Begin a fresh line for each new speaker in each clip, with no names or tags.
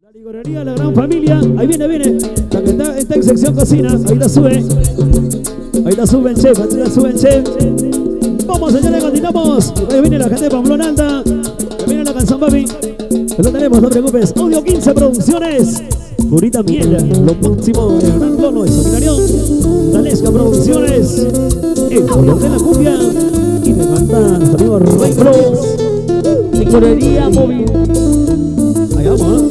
La ligorería, la gran familia, ahí viene, la que está en sección cocina, ahí la sube el chef, ahí la sube el chef. Vamos señores, continuamos, ahí viene la gente de Pamplona Alta, ahí viene la canción papi, lo tenemos, no te preocupes, Audio 15 Producciones, Purita Miel, lo máximo de gran tono de seminario, Dalesca Producciones, el color de la cumbia, y me canta nuestro amigo Rey Bros, ligorería móvil, ahí vamos,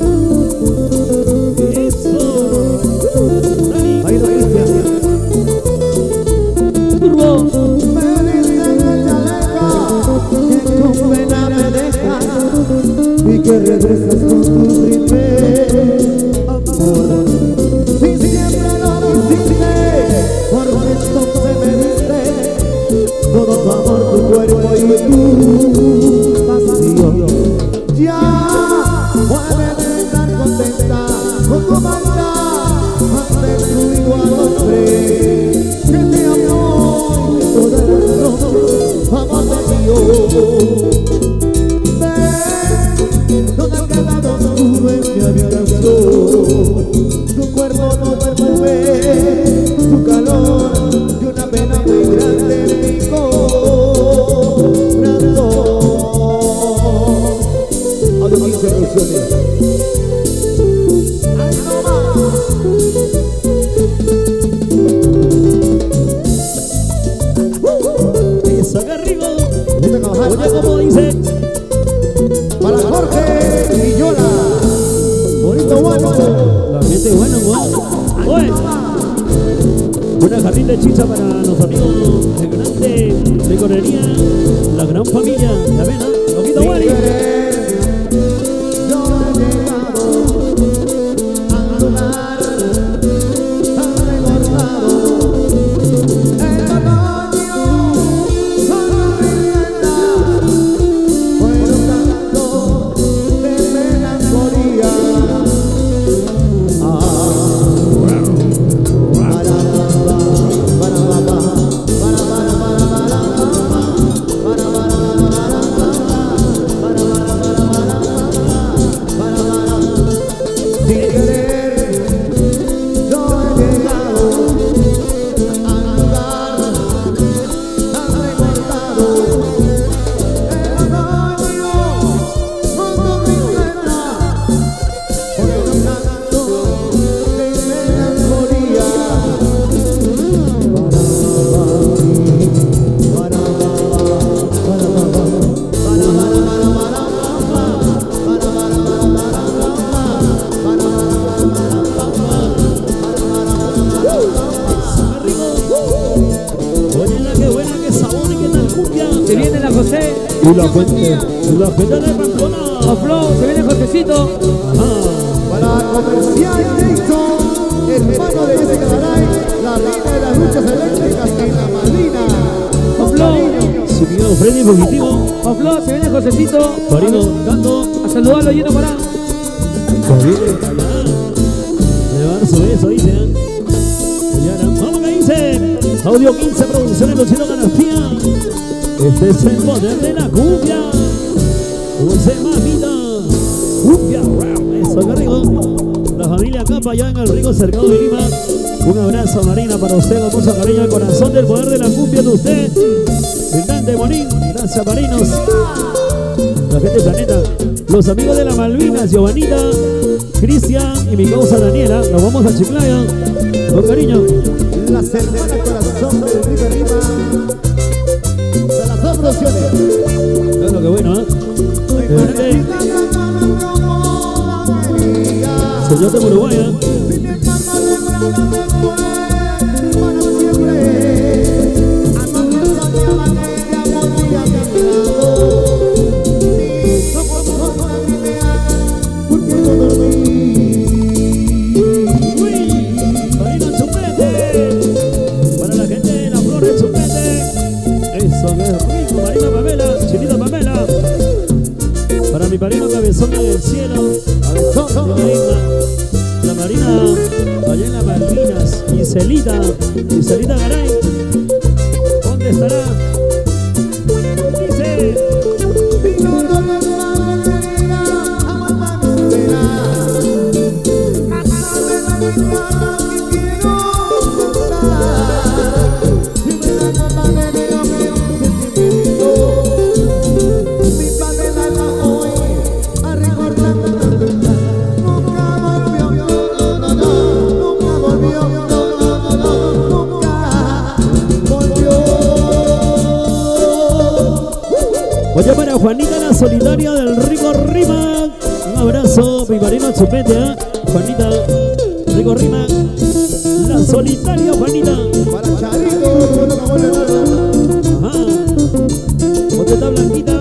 que regresas con tu primer amor. Si siempre lo hiciste, porque entonces me diste todo tu amor, tu cuerpo y tu pasión. Ya puedes estar contenta con tu maldad ante tu igual hombre que te amó todas las noches, amor de Dios. Tu cuerpo no perfume, tu calor y una pena muy grande en mi corazón. Audio 15 Producciones.
Eso que rico. Oye, como dice,
para Jorge Villola. Bonito bueno.
La gente buena, oye, una jarrita de chicha para los amigos de grande licorería, la gran familia, la vena, Loquito Wally. Y la gente de Pamplona.
Flow, se viene Josecito.
Para Comercial Jason, hermano de Jessica Garay, la reina de las luchas eléctricas en la Malvina.
Flow,
Su tío Freddy Fugitivo.
Flow, se viene Josecito.
Farino Canto.
A saludarlo lleno para.
Llevar su beso, dice. Vamos que dice. Audio 15 Producciones, Luciano García. Este es el poder de la cumbia. José Mamita. Cumbia, eso que rico. La familia Capa allá en el rico cercado de Lima. Un abrazo Marina para usted con mucho cariño al corazón del poder de la cumbia de usted. Fernando Monín, gracias Marinos. La gente del planeta. Los amigos de la Malvinas, Giovanita, Cristian y mi causa Daniela. Nos vamos a Chiclayo. Con cariño.
Las hermanas corazón del River Lima. Producciones.
Claro que bueno, ¿eh? Señor de Uruguay, ¿eh? Para la gente de la flor de Chupete. Eso que es rico, Marina Pamela, Chinita Pamela. Para mi Marina Cabezón del cielo, Cabezón de la isla. La Marina allá en las Malvinas, Giselita Garay. ¿Dónde estará? Dice.
hay nada que quiero cantar. Si me da gana de dígame un sentimiento. Mi padre la hoy a recordar. Nunca volvió, no, no, no, nunca volvió, no, no, no, no, nunca volvió.
Oye, para Juanita la solidaria del Rico Rima. Un abrazo, Piparino Chupete, ¿eh? Juanita, Rico Rima. La solidaria Juanita.
Para Charito, no me vuelve nada.
Ajá. ¿Dónde está Blanquita?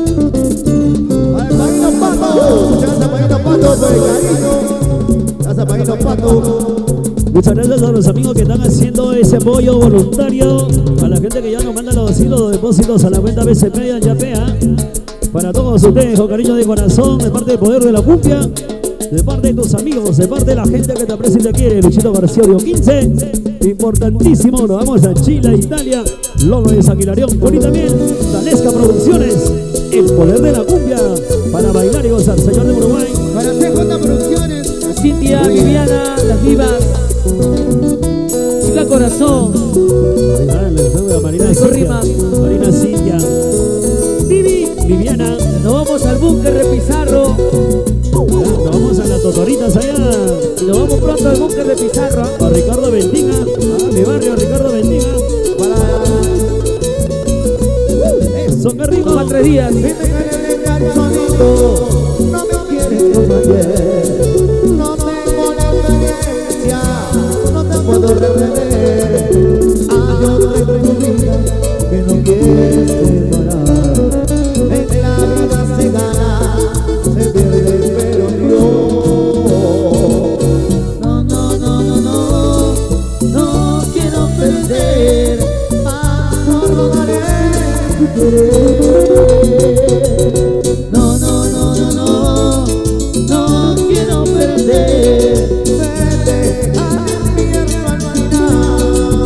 Al Paguito Pato, gracias Paguito Pato por el cariño. Gracias Paguito Pato.
Muchas gracias a los amigos que están haciendo ese apoyo voluntario. A la gente que ya nos manda los depósitos a la cuenta BCP y Anchapea. Para todos ustedes, con cariño de corazón, de parte del Poder de la Cumbia, de parte de tus amigos, de parte de la gente que te aprecia y te quiere. Luchito García Audio 15, importantísimo, nos vamos a Chile, Italia, Lolo de Saquilarión, y también Dalesca Producciones, el Poder de la Cumbia, para bailar y gozar, señor de Uruguay.
Para CJ Producciones, Cintia, Viviana, las divas. Chica Corazón.
Dale, saluda, Marina
Rico
Cintia,
Rima.
Marina Cintia, Viviana.
Nos vamos al búnker de Pizarro.
Nos vamos a las Totoritas allá.
Nos vamos pronto al búnker de Pizarro.
A Ricardo Bendiga, a mi barrio Ricardo Bendiga. Eso, qué rico.
Toma 3 días.
Si me quiere dejar solito, no me quieres como ayer. No tengo la experiencia, no te puedo retener. Hay otro en tu vida que no quieres separar. En la vida se gana, se pierde, pero yo
No, no, no, no, no. No quiero perder.
no rodaré tu querer.
No, no, no, no, no. No quiero perder.
Vete al infierno al final.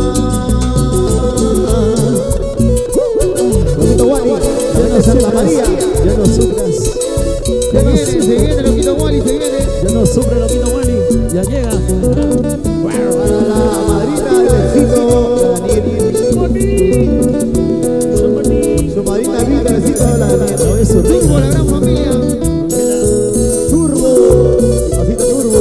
Loquito Wally, ya no Santa María.
Ya no sufras. Ya no
Se viene, Loquito Wally, se viene.
Ya no sufre Loquito Wally, ya llega.
Para la madrina del besito, Daniel. Su madrina viva del besito, la Daniel.
No es su
Por
reina.
la gran familia.
Turbo, pasito turbo.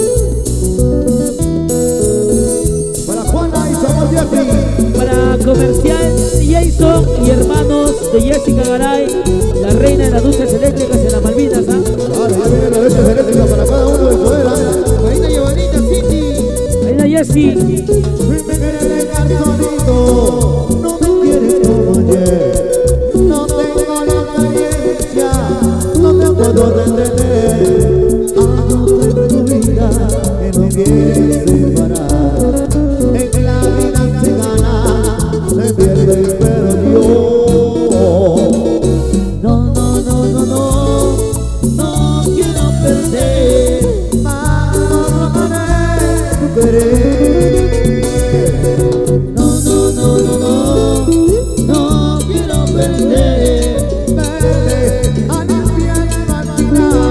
Para Juana y Samuel Jeffrey.
Para Comercial Jason y hermanos de Jessica Garay, la reina de las luces eléctricas en las Malvinas.
Ahora ya vienen las leches eléctricas para cada uno del poder.
Reina Giovanita City. Reina Jessie.
Si me quieres dejar solito, no me quieres como ayer. No tengo la experiencia, no te puedo retener. Algo en tu vida que no quieres separar. En la vida se gana, se pierde, pero yo
No, no, no, no, no. No quiero perder.
no robaré tu querer.
No, no, no, no, no. No quiero perder.
Vete al infierno al final.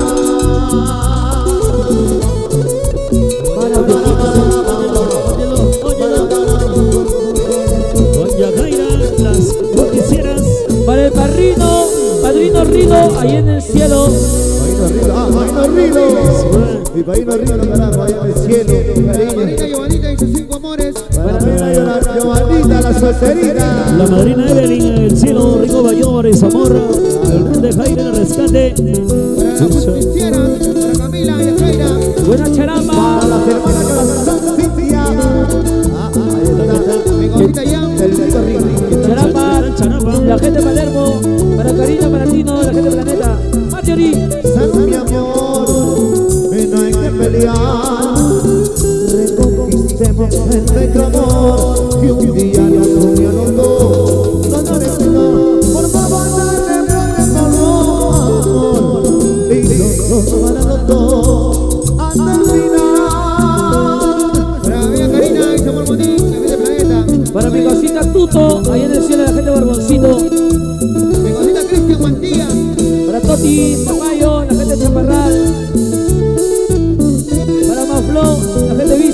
Doña Jaira, las noticieras.
Para el padrino Rido, ahí en el cielo.
Paino Rilo. Mi Paino Rilo, carajo, allá en el cielo, cariño.
Giovanita y sus 5 amores.
Para la Giovanita, la solterita.
La madrina Evelyn en el cielo, Rico Bayor y Zamorra. El rey de Jaira en el rescate.
Para la justiciera, para Camila y Jaira. Buena
Para
charamba.
las hermanas que las San Cintia. Ahí está.
Mengocita ya.
El Rico Rima.
Charamba.
Charapa.
La gente de Palermo. Para Karina, para Tino, la gente de Planeta. Marjorie.
San mi amor, que no hay que pelear. Reconquistemos nuestro amor, que un día nos une a los dos. No necesito, por favor, dale amor, y los dos para los dos, hasta el final.
Para mi Karina y Samuel Monín, la gente de Planeta. Para mi cosita Tuto, ahí en el cielo, la gente de Barboncito. Mi cosita Cristian Mantilla. Para Toti, Zamayo, la gente de Chaparral. Para Maflón, la gente de Vista.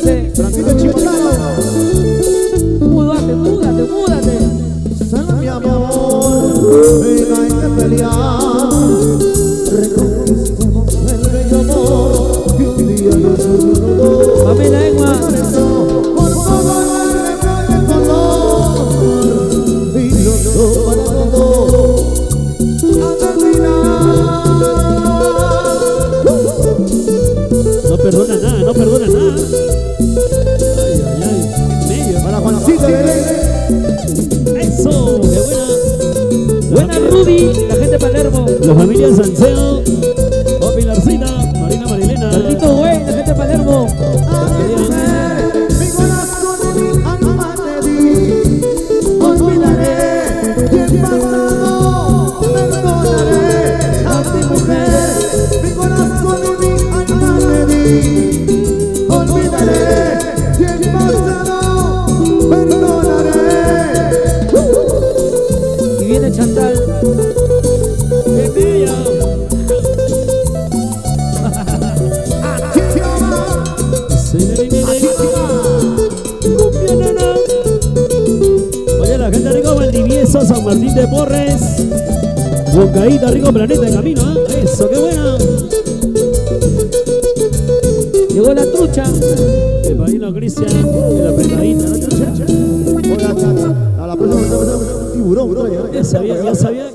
No perdona nada, no perdona nada. Ay, ay, ay. En medio.
Para Juancito Belén.
Eso, qué buena.
Buena Rudy, la gente de Palermo.
La familia Salceo. Oh, Pilarcita, Marina Marilena.
Carlito Güey, la gente de Palermo.
Mi corazón y mi alma te di. Olvidaré el pasado, perdonaré a ti mujer. Mi corazón y mi alma te di. Olvidaré el pasado, perdonaré.
Y viene Chantal.
¡Qué bella! Oye, la gente rico Valdivieso, San Martín de Porres, Bocaíta, rico Planeta de camino, ¿eh? Eso, qué buena.
Llegó la trucha.
El padrino Cristian, y la pescadita, ¿no?
A la próxima, un tiburón, bro.
Ya sabía